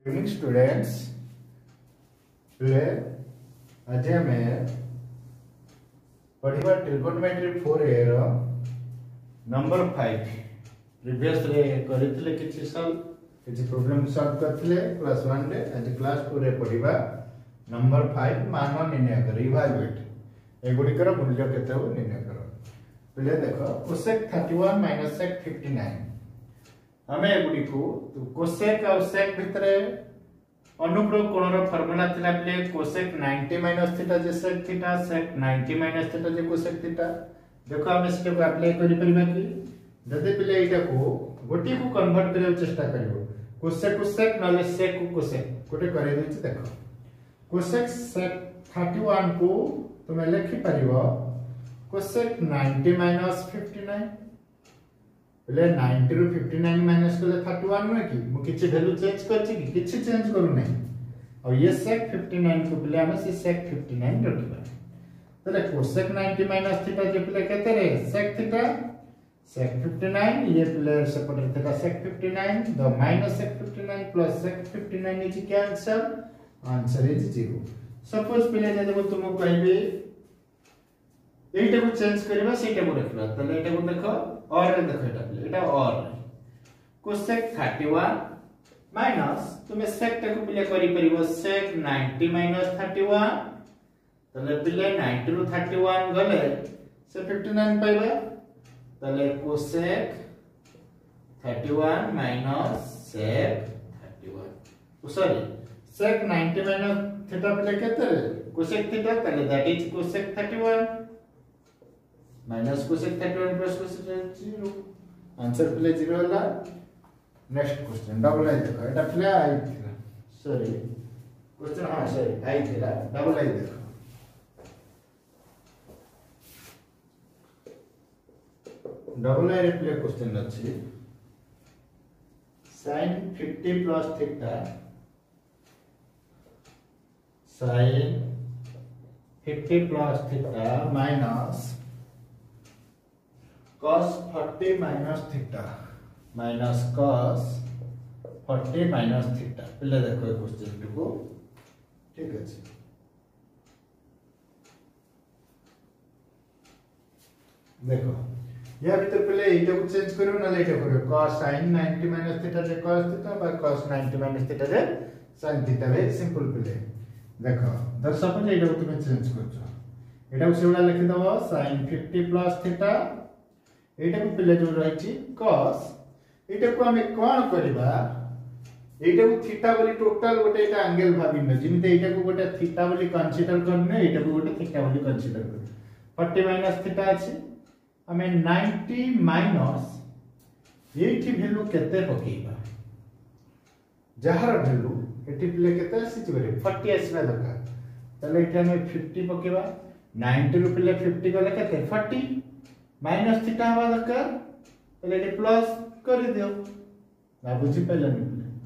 Evening students, आज आम पढ़ा ट्रिगोनोमेट्री 4A रो नंबर 5 प्रीवियस रे करथिले किछि प्रॉब्लम सॉल्व करथिले क्लास 1 रे। आज क्लास 2 रे पढ़िबा नंबर 5 मान निर्णय कर इवैल्यूएट एगुडिकर मूल्य केते हो निर्णय कर। पहले देखो कोसेक 31 माइनस सेक 59 हमें एगुडी को कोसेक और सेक भितरे अनुप्रयोग कोणर फार्मूला थिला प्ले कोसेक 90 माइनस थीटा जे sec theta sec 90 minus theta जे कोसेक थीटा। देखो हम इसके को अप्लाई करि परिबा कि जदि प्ले एटा को गोटी को कन्वर्ट करे चेष्टा करिवो कोसेक को सेक नले सेक को कोसेक गोटे करे देछि। देखो कोसेक सेक 31 को तुम लिखि परिबो कोसेक 90 माइनस 59 पहले 90 रु 59 माइनस कले 31 नु कि मु किछि वैल्यू चेंज करछि कि किछि चेंज करू नै और ये sec 59 को पहले हम से sec 59 रखिबा। तले cosec 90 माइनस थीटा जे पहले केते रे sec थीटा sec 59 ये पहले सेपरेट थीटा sec 59 द minus sec 59 plus sec 59 is cancel answer is 0। Suppose पहले जदि तुम कहबे एटा को चेंज करबा सेटा को रखबा तले एटा को देखो और देखो एटा और cosec 31 माइनस तुमे sec टा को पिले करि परिबो sec 90 माइनस 31 तले पिले 90 रु 31 गले से 59 पाइबा तले cosec 31 minus sec 31 sorry sec 90 minus theta पिले केते cosec थीटा तले that is cosec 31 minus cosec 31 plus cosec 0 answer प्ले 0 होला। नेक्स्ट क्वेश्चन डबल आई देखो एटा प्ले आई थिला सॉरी क्वेश्चन हां सॉरी आई थिला डबल आई देखो डबल आई रे प्ले क्वेश्चन अछि sin 50 plus theta sin 50 plus theta minus cos 40 minus theta minus cos 40 minus theta पहले देखो क्वेश्चन को ठीक अछि। देखो या भीतर पहले एटा को चेंज करू ना एटा करू cos sin 90 माइनस थीटा जे cos थीटा बा cos 90 माइनस थीटा जे sin थीटा वे सिंपल पहले देखो दर्शक ने एटा को तुम चेंज करछो एटा को सेवडा लिखि दबो sin 50 प्लस थीटा एटा को पहले जो रहिछि cos एटा को हमें कोन करबा एटा को थीटा बोली टोटल गोटे एटा एंगल भाबिन जिमिते एटा को गोटे थीटा बोली कंसीडर करने एटा को गोटे थीटा बोली कंसीडर कर 40 माइनस थीटा अछि हमें 90 माइनस एठी वैल्यू केते पकेबा जहार वैल्यू एठी प्ले केते आसी जबरे 40 आसीबा दरकार तले एठी हमें 50 पकेबा 90 रु प्ले 50 गले केते 40 माइनस थीटा हवा दरकार पहले एठी प्लस कर दियो ना बुझी पहले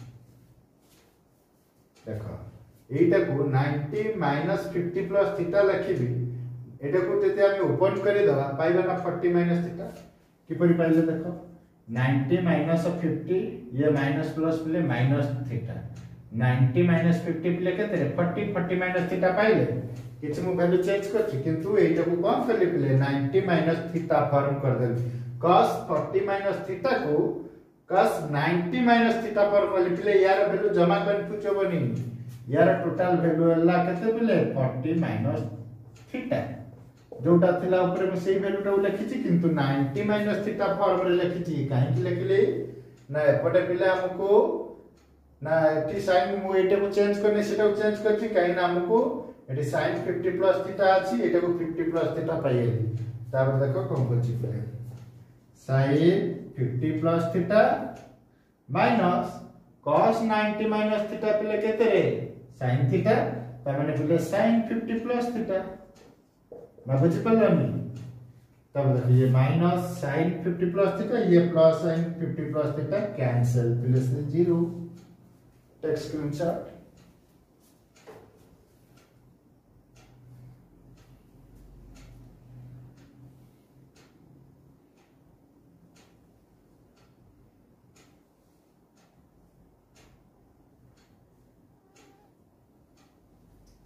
देखो एटा को 90 माइनस 50 प्लस थीटा लिखिबी एटा को जते हम ओपन करि दवा पाइबा ना 40 माइनस थीटा कि परि पाइले देखो 90 माइनस 50 ये माइनस प्लस प्ले माइनस थीटा 90 माइनस 50 प्ले केते 40 माइनस थीटा पाइले किछ मु वैल्यू चेंज करछि किंतु एटा को कोन कर ले 90 माइनस थीटा फॉर्म कर दे cos 40 माइनस थीटा को cos 90 माइनस थीटा पर लिखले यार वैल्यू जमा कंफ्यूज होबनी यार टोटल वैल्यू हला केते बोले 40 माइनस थीटा जोटा थिला ऊपर में सेही वैल्यू टा लिखिछि किंतु 90 माइनस थीटा फॉर्म रे लिखिछि काहे कि लिखले ना एपटे पिला हमको ना एटी sin मु एटा को चेंज करने सेटा को चेंज करछि काहे ना हमको एटी sin 50 प्लस थीटा अछि एटा को 50 प्लस थीटा पाइएली तापर देखो कोन करछि पहले sin 50 plus theta minus cos 90 minus theta पहले केते रे sin थीटा त माने पहले sin 50 प्लस थीटा ना बुझि पल्लानी तब देखो ये माइनस sin 50 प्लस थीटा ये plus sin 50 plus theta cancel plus 0 text screenshot.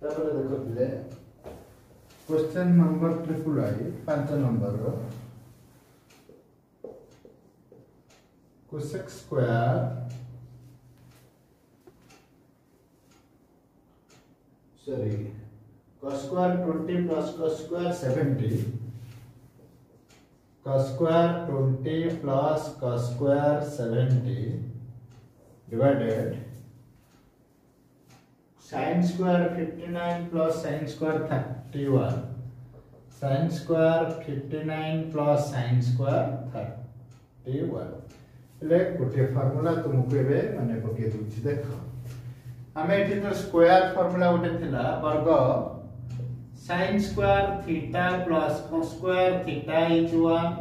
तापर देखो पिले question number triple I 5 number रो cosec square sorry cos square 20 plus cos square 70 cos square 20 plus cos square 70 divided sin square 59 plus sin square 31 sin square 59 plus sin square 31 ले गोटे formula तुमको एबे माने पके दूची देखो हमें एठी तो स्क्वायर फार्मूला गोटे थिला वर्ग sin square theta plus cos square theta is 1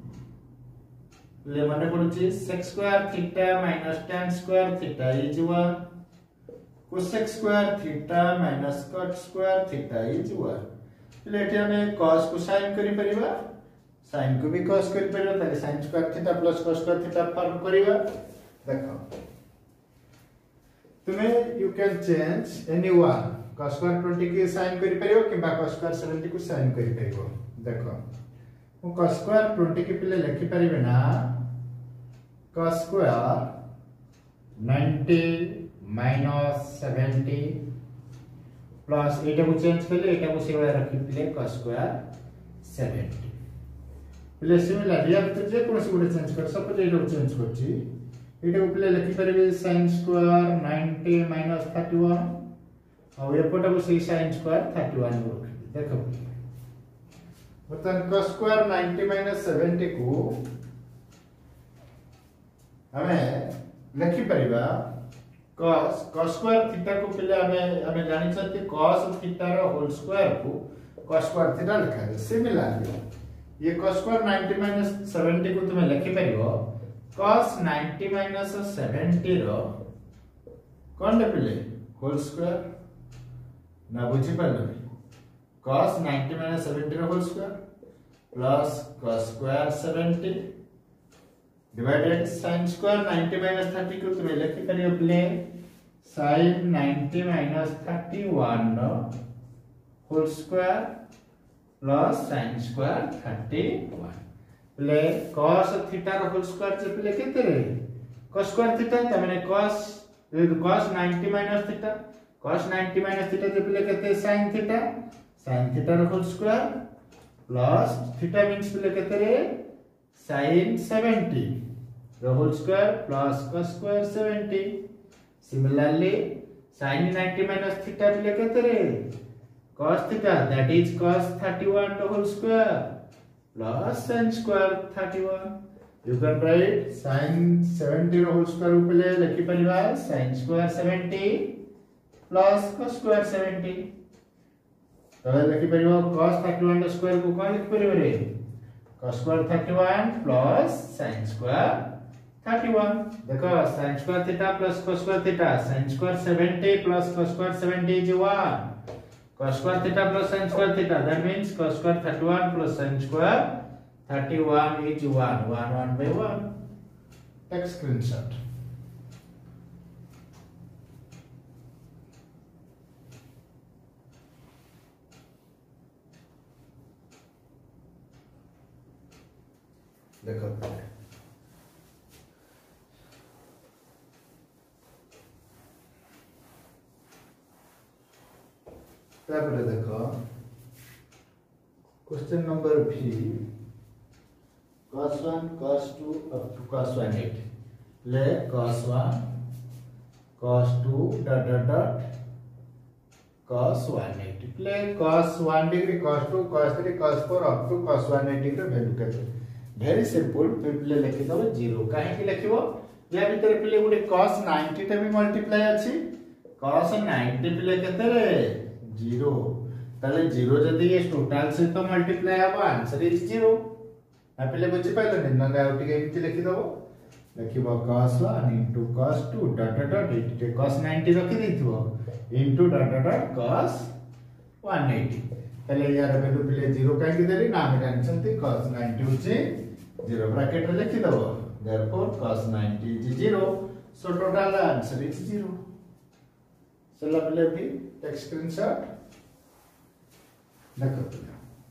ले माने पड़ुची sec square theta minus tan square theta is 1 cosec square theta minus cot square theta is 1 ले एठी हमें cos को sin करि परिबा sin को भी cos करि परिबा ताले sin square theta plus cos square theta form करिबा देखो तुम्हें you can change any one cos square 20 की sin करि परिबो किबा cos square 70 को sin करि परिबो देखो मु cos square 20 के पिले लिखि परिबे ना cos square 90 minus 70 plus एटा को चेंज करले एटा को सेवा रखि पिले cos square 70 पिले सिमिलर या तो जे कोन से गुडे चेंज कर सपोज एटा को चेंज करछि एटा को पिले लिखि परिबे sin square 90 minus 31 और एपटा को से sin square 31 रखि देखो बतन cos square 90 minus 70 को हमें लिखि परिबा cos square theta को पिले हमें जानि छथि cos theta रो होल स्क्वायर को cos square theta लिखा है सिमिलरली ये cos square 90 minus 70 को तुम लिखि परिबो cos 90 minus 70 रो कोन दे पिले होल स्क्वायर ना बुझि पालो cos 90 minus 70 रो whole square plus cos square 70 divided sin square 90 minus 30 को तुम लिखि परियो पिले sin 90 minus 31 रो whole square plus sin square 31 प्ले cos थीटा रो होल स्क्वायर जे प्ले केते रे cos स्क्वायर थीटा त माने cos 90 minus थीटा cos 90 minus थीटा जे प्ले केते sin थीटा रो whole square plus theta means प्ले केते रे sin 70 रो whole square plus cos square 70 similarly sin 90 minus थीटा प्ले केते रे cos theta that is cos 31 the whole square plus sin square 31 you can write sin 70 the whole square upale likhi pariba sin square 70 plus cos square 70 तो likhi pariba cos 31 the square को कोन likhi pariba re cos square 31 plus sin square 31 देखो sin square theta plus cos square theta sin square 70 plus cos square 70 is 1 cos square theta plus sin square theta that means cos square 31 plus sin square 31 is 1 by 1 take screenshot देखो तापर देखो question number भी cos 1 cos 2 up to cos 180 ले cos 1 cos 2 dot cos 180 ले cos 1 degree cos 2 cos 3 cos 4 up to cos 180 रो value केते very simple पिले लिखि दबो 0 काहे कि लिखिबो या भीतर पिले गुडे cos 90 टा भी मल्टीप्लाई अछि cos 90 पिले केते रे 0 ताले 0 जदी ये टोटल से तो मल्टीप्लाई हबो आंसर इज 0 आ पिले बुझि पाइलो ने नंगा उठी के इति लिखि दबो लिखिबो cos 1 cos 2 डॉट इति cos 90 रखि दैथिबो इनटू डॉट cos 180 ताले यार वैल्यू पिले 0 काहे कि देली ना हम जानछंती cos 90 होची 0 ब्रैकेट रे लिखि दबो therefore cos 90 is 0 so total answer is 0 सला पिले भी टेक स्क्रीनशॉट देखो पिले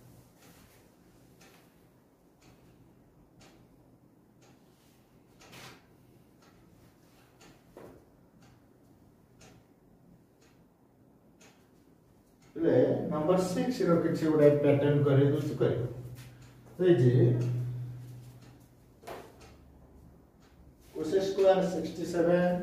नंबर 6 रो किछि उडा पैटर्न करे दु करियो तो जे cosec square 67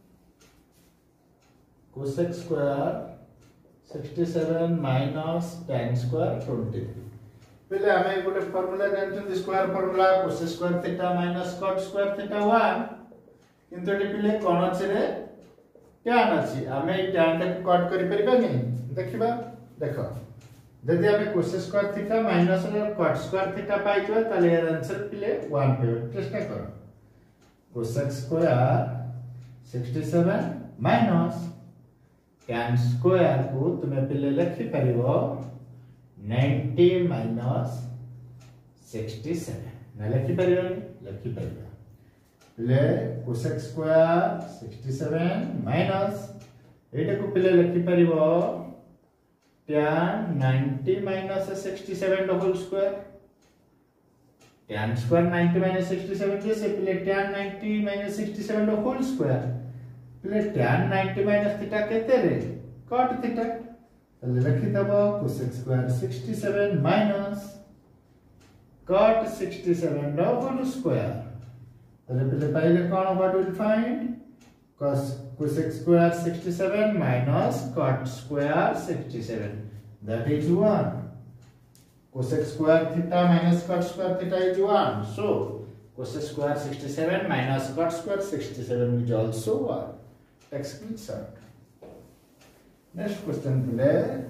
cosec square 67 minus tan square 23 पहले हमें गोटे फार्मूला जानछन square formula cosec square theta minus cot square theta 1 किंतु एटी पहले कोन अछि रे tan अछि हमें tan के कट करि परिबा नै देखिबा देखो यदि हमें cosec square theta minus cot square theta पाइछो ताले यार आंसर पिले 1 पे चेष्टा करो cosec square 67 minus tan square को तुमे पिले लिखि परिबो 90 माइनस 67 ना लिखि परिबो लिखि परिबो पिले कोसेक स्क्वायर 67 माइनस एटा को पिले लिखि परिबो tan 90 minus 67 the whole square tan square 90 minus 67 कैसे पहले tan 90 minus 67 the whole square पहले tan 90 minus थीटा केते रे cot थीटा पहले लिखि दबो cosec square 67 minus cot 67 the whole square पहले पाइले कोन what will find cosec square 67 minus cot square 67 that is 1 cosec square theta minus cot square theta is 1 so cosec square 67 minus cot square 67 is also 1 text screenshot next question play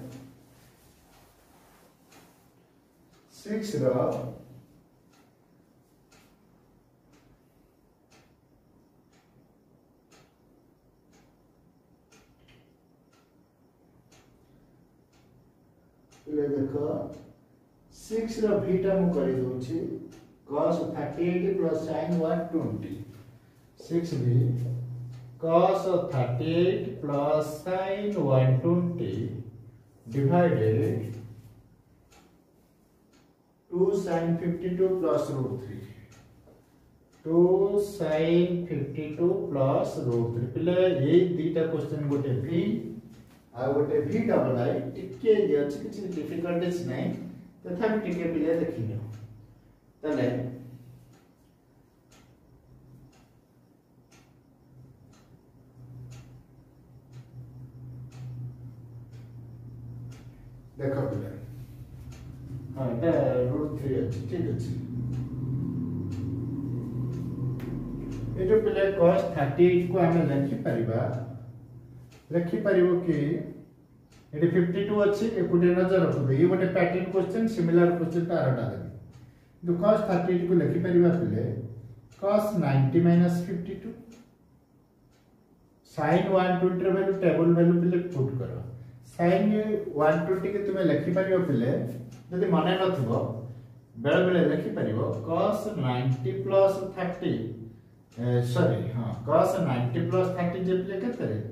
6 रो ले देखो 6 रो भीटा मु करि दउ छी cos 38 plus sin 120 6 भी cos 38 plus sin 120 divided 2 sin 52 plus root 3 2 sin 52 plus root 3 पहले ये दीटा question गोटे भी आ गोटे भी डबल आई टिके जे अछि किछि डिफिकल्टीज नै तथापि टिके पिले देखिनो तले देखो पिले हां एटा रूट 3 अछि ठीक अछि एटो पिले cos 38 को हमें लिखि परिबो कि एटी 52 अछि एकुटे नजर रखबे ये गोटे पैटर्न क्वेश्चन सिमिलर क्वेश्चन तारटा देबे तो cos 38 को लिखि परिबा पिले cos 90 minus 52 sin 120 रे वैल्यू टेबल वैल्यू पिले पुट करो sin 120 के तुमे लिखि परिबो पिले यदि माने नथिबो बेले बेले लिखि परिबो cos 90 plus 30 सॉरी हां cos 90 plus 30 जे पिले केते रे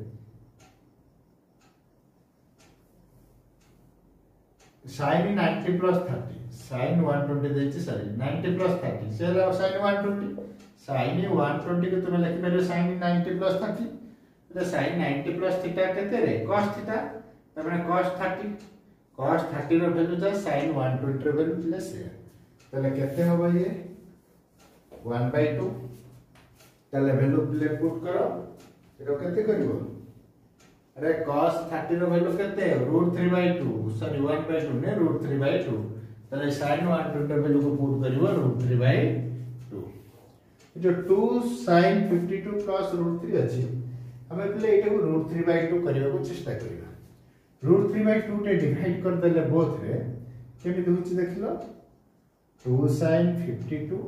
sin 90 plus 30 sin 120 देछि सॉरी 90 plus 30 से sin 120 sin 120 के तुमे लिखि परिबो sin 90 plus 30 तो sin 90 plus थीटा केते रे cos थीटा तबने cos 30 रो वैल्यू जा sin 120 रो वैल्यू प्लस है तले केते होबो ये 1/2 तले वैल्यू प्ले पुट करो एरो केते करिवो अरे cos 30 रो वैल्यू केते √3/2 सॉरी 1/2 ने √3/2 तले sin 120 रो वैल्यू को पुट करिवो √3/2 जो 2 sin 52 plus √3 अछि हमें पहले एटा को √3/2 करिवा को चेष्टा करिवा √3/2 टे डिवाइड कर देले बोथ रे केमि होछि देखिलो 2 sin 52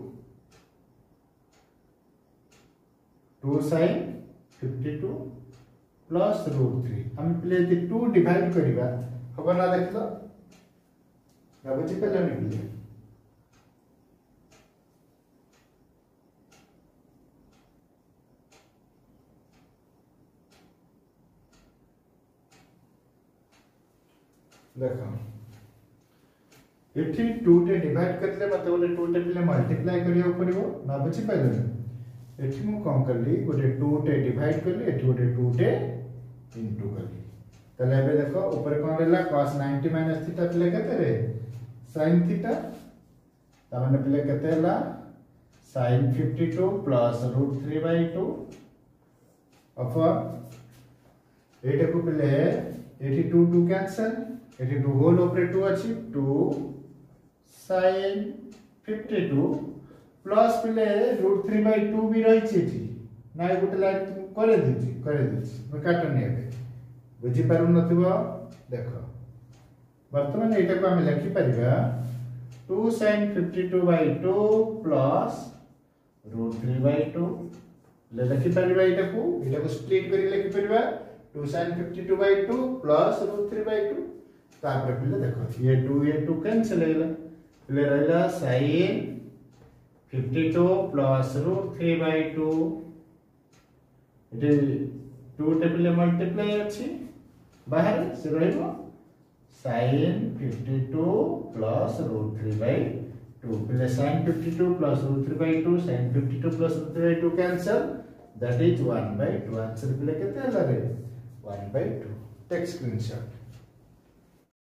2 sin 52 plus √3 हम पहले यदि 2 डिवाइड करिवा होबा ना देखलो ना बुझि पले नहीं देखो इठी 2 टे डिवाइड करले मते गोटे 2 टे पिले मल्टीप्लाई करियो पड़िबो ना बुझी पाइले एठी मु कम करली गोटे 2 टे डिवाइड करली एठी गोटे 2 टे इनटू करली तले एबे देखो ऊपर कोन लेला cos 90 माइनस थीटा पिले केते रे sin थीटा ता माने पिले केते हला sin 52 प्लस √3/2 अपॉन एटा को पिले एठी 2 2 कैंसिल एठी 2 होल ऊपर 2 अछि 2 sin 52 प्लस पिले √3/2 भी रही छी ना गुटे लाइन करे दिछि म काटन नै बुझी पारु नथिबो देखो वर्तमान एटा को हम लिखि परिबा 2 sin 52/2 प्लस √3/2 ले लिखि परिबा एटा को स्प्लिट करी लिखि परिबा 2 sin 52/2 प्लस √3/2 तापर पिले देखो ये 2 कैंसिल हैला पिले रहला sin 52 प्लस √3/2 एटे 2 टे पिले मल्टीप्लाई अछि बाहर से रहइबो sin 52 प्लस √3/2 पिले sin 52 plus √3/2 sin 52 plus √3/2 cancel that is 1/2 answer पिले केते हला रे 1/2 टेक स्क्रीनशॉट